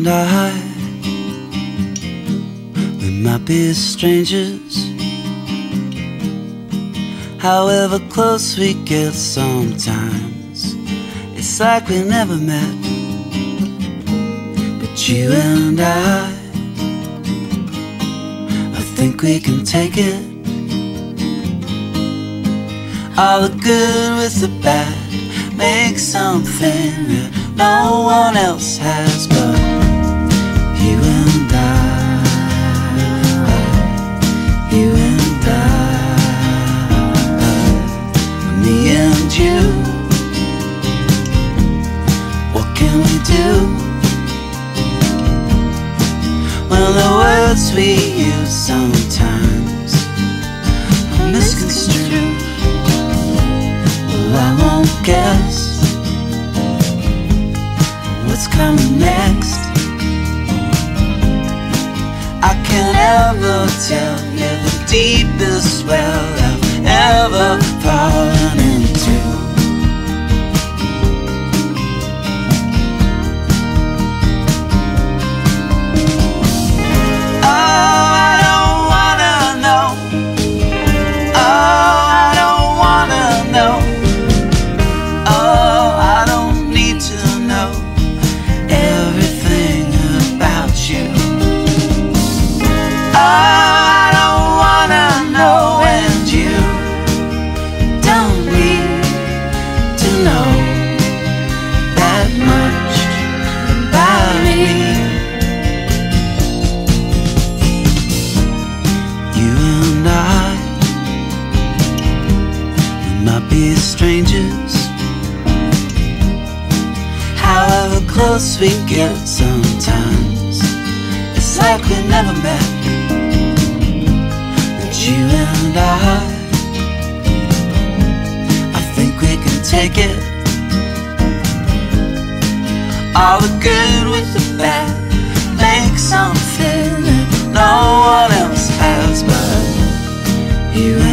and I, we might be strangers. However close we get sometimes, it's like we never met. But you and I think we can take it. All the good with the bad, make something that no one else has but you and I. You and I, me and you. What can we do when the words we use sometimes are misconstrued? Well, I won't guess what's coming next. I can't ever tell you the deepest well I've ever fallen into. Might be strangers. However close we get sometimes, it's like we never met. But you and I think we can take it. All the good with the bad, make something that no one else has but you and I.